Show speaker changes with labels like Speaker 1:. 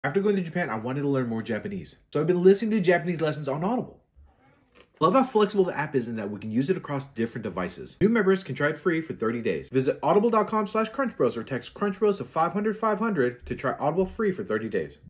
Speaker 1: After going to Japan, I wanted to learn more Japanese. So I've been listening to Japanese lessons on Audible. Love how flexible the app is in that we can use it across different devices. New members can try it free for 30 days. Visit audible.com/crunchbros or text crunchbros to 500 500 to try Audible free for 30 days.